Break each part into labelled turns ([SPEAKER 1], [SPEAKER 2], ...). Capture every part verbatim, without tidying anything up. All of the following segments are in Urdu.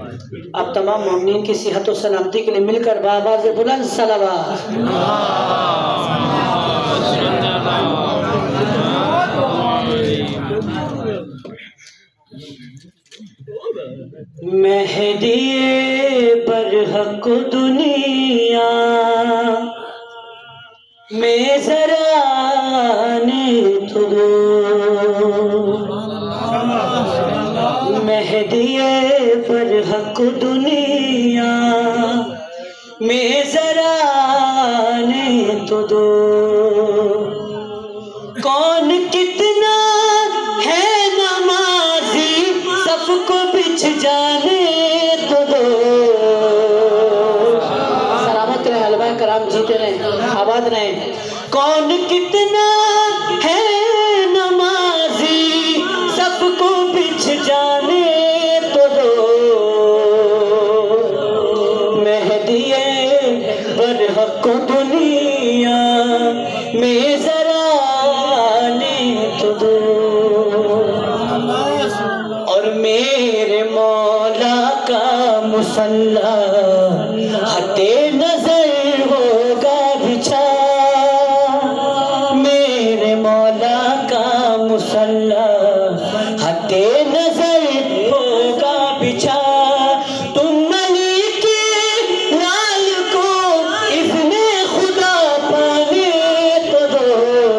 [SPEAKER 1] اب تمام مومنین کی صحت و سلامتی کے لیے مل کر بآواز بلند صلوات۔ مہدی برحق دنیا میں ذرا آنے تو دو، مہدی برحق دنیا میں ذرا آنے تو دو، کون کتنا ہے نمازی صف کو بچھ جانے تو دو۔ سلامت رہیں، علماء کرام جیتے رہیں، آباد رہیں۔ کون کتنا ہے نمازی صف کو بچھ جانے تو دو، مہدی برحق دنیا میں ذرا آنے تو دو، اور میرے مولا کا مصلی ہٹے نظر ہوگا بچھا، میرے مولا کا مصلی ہٹے نظر ہوگا بچھا، تم ملک لال کو اذن خدا پانے تو دو۔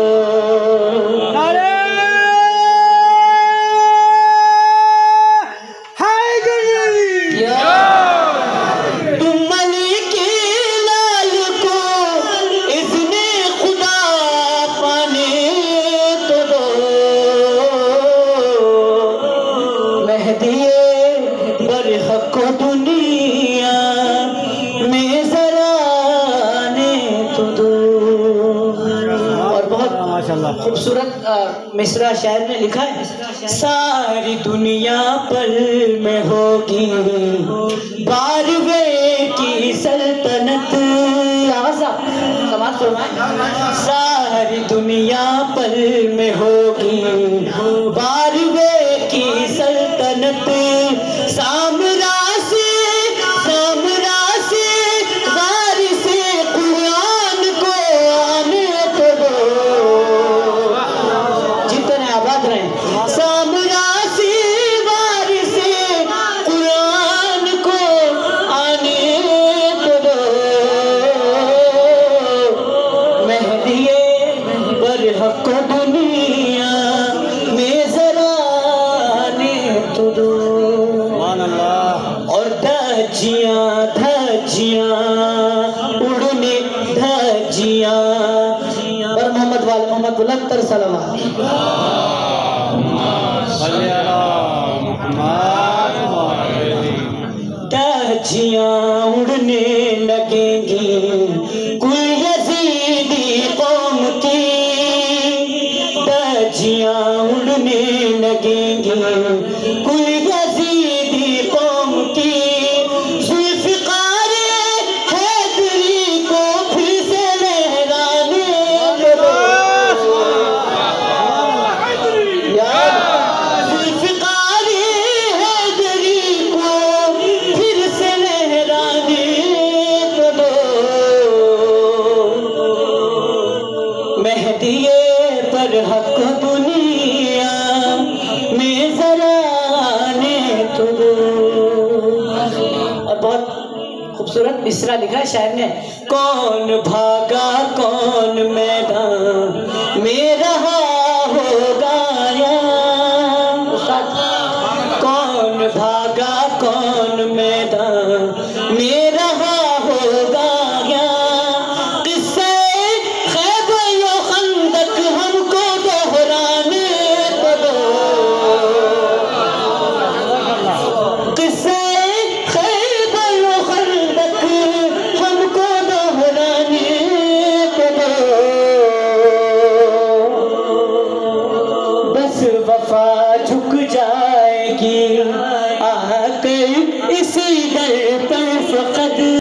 [SPEAKER 1] تم ملک لال کو اذن خدا پانے تو دو، مہدی برحق دنیا میں ذرا آنے تو دو۔ اور بہت خوبصورت مصرع شاعر نے لکھا ہے، ساری دنیا پل میں ہوگی باروے کی سلطنت، آواز آپ سماعت فرمائیں، ساری دنیا پل میں ہوگی باروے کی سلطنت، سامراسی سامراسی وارث قرآن کو آنے تو دو، جتنے آباد رہیں، سامراسی وارث قرآن کو آنے تو دو، مہدی برحق دنیا میں ذرا آنے تو دو۔ اور دھجیاں دھجیاں اڑنے دھجیاں، اور محمد وال محمد بلند تر صلوات۔ دھجیاں اڑنے لگیں گی کل یزیدی قوم کی، دھجیاں اڑنے لگیں گی کل یزیدی قوم کی، ذوالفقار حیدری کو پھر سے لہرانے تو دو، ذوالفقار حیدری کو پھر سے لہرانے تو دو، مہدی برحق دنیا میں ذرا آنے تو دو۔ اور بہت خوبصورت مصرع لکھا ہے شاعر نے، کون بھاگا کون میدان میں رہا